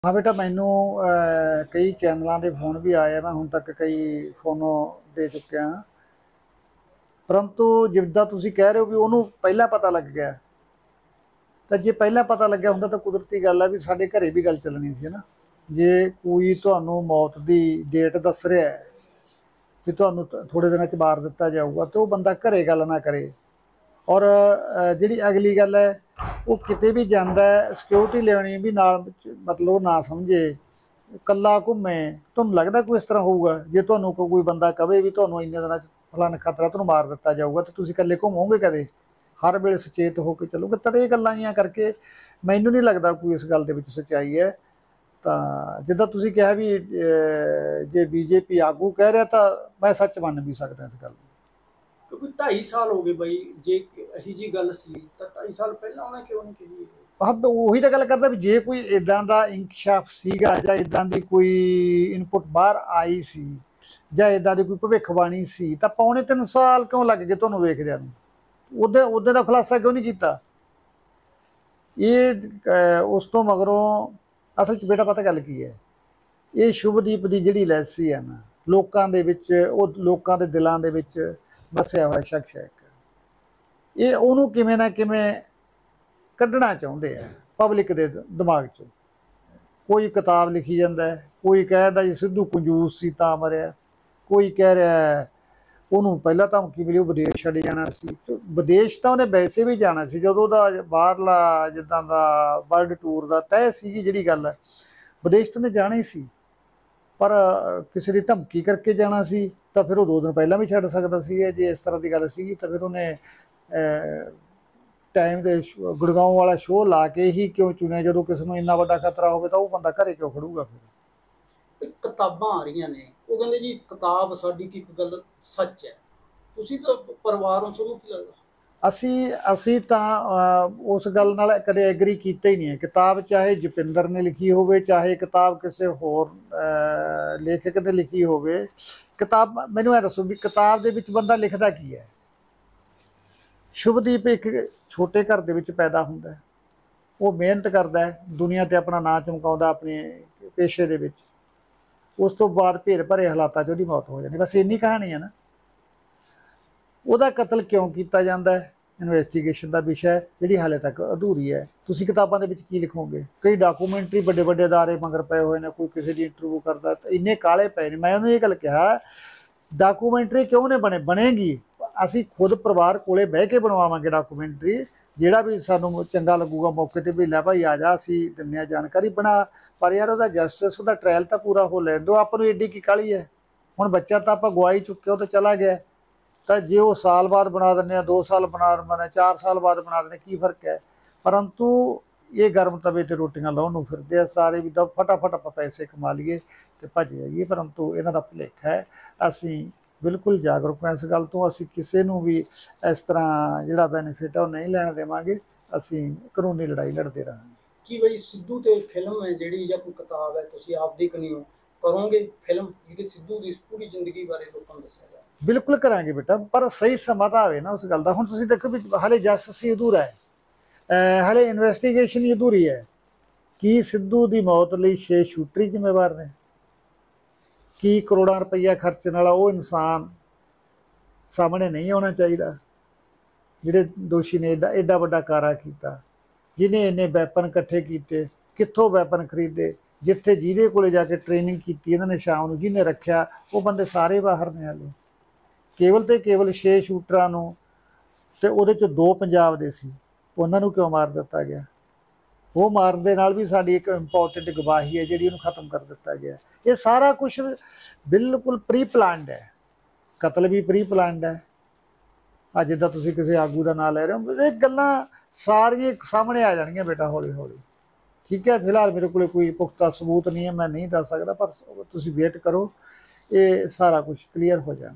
हाँ बेटा मैनू कई चैनलों के फोन भी आए हैं। मैं हूँ तक कई फोनों दे चुकिया हाँ। परंतु जिदा तुम कह रहे हो भी उन्होंने पहला पता लग गया, तो जे पहला पता लग्या होंदा तो कुदरती गल है भी साडे घरे भी गल चलनी सी ना। जे कोई तुहानू मौत की डेट दस रहा है कि तुहानू थोड़े दिन मार दिता जाऊगा, तो वह बंदा घरे गल ना करे। और जी अगली गल है वो किते भी जाता है सिक्योरिटी लेनी भी नाल, मतलब ना समझे कला घूमे। तुहानू लगता कोई इस तरह होऊगा जे तुहानू कोई बंदा कहे भी तुहानू इन्ने दिन फलाना खतरा तुहानू मार दिता जाऊगा, तो तुसीं कल्ले घूमोगे कदे? हर वेले सचेत होकर चलोगे। तो ये गल्लां जियां करके मैनू नहीं लगता कोई इस गल दे विच सच्चाई है। तो जिद्दां तुसीं कहा भी जे बीजेपी आगू कह रहा, तो मैं सच मन भी सकदा इस गल। क्योंकि 2.5 साल हो गए बई, जे यही जी गल सी तो 2.5 साल पहला उन्हें क्यों नहीं कही? हाँ ਉਹੀ ਤਾਂ ਗੱਲ ਕਰਦਾ ਵੀ ਜੇ ਕੋਈ ਇਦਾਂ ਦਾ ਇੰਕਸ਼ਾਫ ਸੀਗਾ ਜਾਂ ਇਦਾਂ ਦੀ ਕੋਈ ਇਨਪੁਟ ਬਾਹਰ ਆਈ ਸੀ ਜਾਂ ਇਦਾਂ ਦੀ ਕੋਈ ਭਵਿੱਖਬਾਣੀ ਸੀ, ਤਾਂ ਪੌਣੇ 3 ਸਾਲ ਕਿਉਂ ਲੱਗ ਗਏ ਤੁਹਾਨੂੰ ਵੇਖਦਿਆਂ ਨੂੰ? ਉਹਦੇ ਦਾ ਖੁਲਾਸਾ ਕਿਉਂ ਨਹੀਂ ਕੀਤਾ? ਇਹ ਉਸ ਤੋਂ ਮਗਰੋਂ ਅਸਲ 'ਚ ਬੇਟਾ ਪਤਾ ਗੱਲ ਕੀ ਹੈ, ਇਹ ਸ਼ੁਭਦੀਪ ਦੀ ਜਿਹੜੀ ਲੈਸੀ ਹੈ ਨਾ, ਲੋਕਾਂ ਦੇ ਵਿੱਚ, ਉਹ ਲੋਕਾਂ ਦੇ ਦਿਲਾਂ ਦੇ ਵਿੱਚ ਵਸਿਆ ਹੋਇਆ ਸ਼ਖਸ ਹੈ। ਇਹ ਉਹਨੂੰ ਕਿਵੇਂ ਨਾ ਕਿਵੇਂ ਕੱਢਣਾ ਚਾਹੁੰਦੇ ਆ ਪਬਲਿਕ ਦੇ ਦਿਮਾਗ 'ਚ। ਕੋਈ ਕਿਤਾਬ ਲਿਖੀ ਜਾਂਦਾ ਹੈ, ਕੋਈ ਕਹਿੰਦਾ ਜੀ ਸਿੱਧੂ ਕੰਜੂਸ ਸੀ ਤਾਂ ਮਰਿਆ, ਕੋਈ ਕਹਿ ਰਿਹਾ ਉਹਨੂੰ ਪਹਿਲਾਂ ਧਮਕੀ ਮਿਲੀ ਉਹ ਵਿਦੇਸ਼ ਛੱਡ ਜਾਣਾ ਸੀ। ਵਿਦੇਸ਼ ਤਾਂ ਉਹਨੇ ਵੈਸੇ ਵੀ ਜਾਣਾ ਸੀ, ਜਦੋਂ ਉਹਦਾ ਬਾਹਰਲਾ ਜਿੱਦਾਂ ਦਾ ਵਰਲਡ ਟੂਰ ਦਾ ਤੈਅ ਸੀਗੀ ਜਿਹੜੀ ਗੱਲ, ਵਿਦੇਸ਼ ਤਾਂ ਉਹਨੇ ਜਾਣਾ ਹੀ ਸੀ। ਪਰ ਕਿਸੇ ਦੀ ਧਮਕੀ ਕਰਕੇ ਜਾਣਾ ਸੀ ਤਾਂ ਫਿਰ ਉਹ 2 ਦਿਨ ਪਹਿਲਾਂ ਵੀ ਛੱਡ ਸਕਦਾ ਸੀ। ਜੇ ਇਸ ਤਰ੍ਹਾਂ ਦੀ ਗੱਲ ਸੀਗੀ ਤਾਂ ਫਿਰ ਉਹਨੇ टाइम दे गुड़गांव वाला शो ला के ही क्यों चुनिया? जो किसी को इन्ना वड्डा खतरा हो तो वह बंदा घरे क्यों खड़ूगा? फिर किताबां आ रही ने, वो कहते जी किताब साडी की एक गल सच है, तुसी तो परिवारों चों की लगदा? असी उस गल नाल कदे एग्री कीता ही नहीं है। किताब चाहे जपिंदर ने लिखी होवे, चाहे किताब किसी होर लेखक ने लिखी होवे, किताब मैनूं ये दसो भी किताब दे विच बंदा लिखदा की है? शुभदीप एक छोटे घर के पैदा होंदा है, वो मेहनत करता है, दुनिया ते अपना नाम चमकाउंदा अपने पेशे दे विच। उस तो बाद भेर भरे हालातां 'च उहदी मौत हो जाती। बस इन्नी कहानी है ना। उहदा कतल क्यों किया जाता है, इन्वेस्टिगेशन का विषय जिहड़ी हाले तक अधूरी है। तुसीं किताबां दे विच की लिखोगे? कई डॉकूमेंटरी बड़े बड़े अदारे मगर पे हुए हैं, कोई किसी की इंटरव्यू करता तो इन्ने काले पे ने। मैं उन्होंने ये गल कहा डॉकूमेंटरी क्यों नहीं बनेगी, ਅਸੀਂ खुद परिवार ਕੋਲੇ ਬਹਿ ਕੇ ਬਣਵਾਵਾਂਗੇ ਡਾਕੂਮੈਂਟਰੀ। ਜਿਹੜਾ ਵੀ ਸਾਨੂੰ ਚੰਗਾ ਲੱਗੂਗਾ ਮੌਕੇ ਤੇ ਵੀ ਲੈ ਭਾਈ ਆ ਜਾ, ਅਸੀਂ ਦਿੰਦੇ ਹਾਂ ਜਾਣਕਾਰੀ ਬਣਾ। ਪਰ ਯਾਰ ਉਹਦਾ ਜਸਟਿਸ, ਉਹਦਾ ਟ੍ਰਾਇਲ ਤਾਂ ਪੂਰਾ ਹੋ ਲੈਣ ਦਿਓ। ਆਪਾਂ ਨੂੰ ਏਡੀ ਕੀ ਕਾਹਲੀ ਹੈ? ਹੁਣ ਬੱਚਾ ਤਾਂ ਆਪਾਂ ਗਵਾਈ ਚੁੱਕੇ, ਉਹ ਤਾਂ ਚਲਾ ਗਿਆ। ਤਾਂ ਜੇ ਉਹ ਸਾਲ ਬਾਅਦ ਬਣਾ ਦਿੰਦੇ ਆ, 2 ਸਾਲ ਬਣਾ ਦਿੰਦੇ, 4 ਸਾਲ ਬਾਅਦ ਬਣਾ ਦਿੰਦੇ, ਕੀ ਫਰਕ ਹੈ? ਪਰੰਤੂ ਇਹ ਗਰਮ ਤਵੇ ਤੇ ਰੋਟੀਆਂ ਲਾਉਣ ਨੂੰ ਫਿਰਦੇ ਆ ਸਾਰੇ ਵੀ, ਤਾਂ ਫਟਾਫਟ ਆਪਾਂ ਪੈਸੇ ਕਮਾ ਲਈਏ ਤੇ ਭੱਜ ਜਾਈਏ। ਪਰੰਤੂ ਇਹਨਾਂ ਦਾ ਭੁਲੇਖਾ ਹੈ। ਅਸੀਂ बिल्कुल जागरूक हैं इस गल तो। असी किसी को भी इस तरह जोड़ा बेनीफिट है नहीं लैन देवांगे। असी कानूनी लड़ाई लड़ते रहेंगे। कि बई सिद्धू ते फिल्म है जिहड़ी या कोई किताब है तुसीं आप दी कनियो करोगे फिल्म जिहदे सिद्धू दी पूरी जिंदगी बारे लोकां नूं दस्सिया जाए? बिल्कुल करांगे बेटा, पर सही समा तां आवे ना उस गल दा। हुण तुसीं देखो भी हाले जस्टिस ही अधूरा है, हाले इन्वेस्टिगेशन ही अधूरी है। कि सिद्धू की मौत लई 6 शूटर ही जिम्मेवार ने? कि करोड़ों रुपया खर्चने वाला वो इंसान सामने नहीं आना चाहिए जिहड़े दोषी ने एडा वड्डा कारा किया, जिन्हें इन्ने वैपन इकट्ठे किए, कित्थों वैपन खरीदे, जिथे जिहदे कोले जाके ट्रेनिंग की इन्होंने शाम को, जिन्हें रखा वो बंदे सारे बाहर ने। हाले केवल तो केवल 6 शूटरां नूं ते उहदे चों 2 पंजाब दे सी, उन्हां नूं क्यों मार दिता गया? वो मारन दे नाल भी साडी एक इंपोर्टेंट गवाही है जिहड़ी उहनूं खत्म कर दिता गया। ये सारा कुछ बिल्कुल प्री प्लानड है। कतल भी प्री प्लानड है। अज जिद्दां तुसीं किसी आगू का नाम ले रहे हो, ये गल्लां सारियां सामने आ जाणगियां बेटा हौली हौली। ठीक है, फिलहाल मेरे को कोई पुख्ता सबूत नहीं है, मैं नहीं दस सकदा, पर तुसीं वेट करो, ये सारा कुछ क्लीयर हो जाए।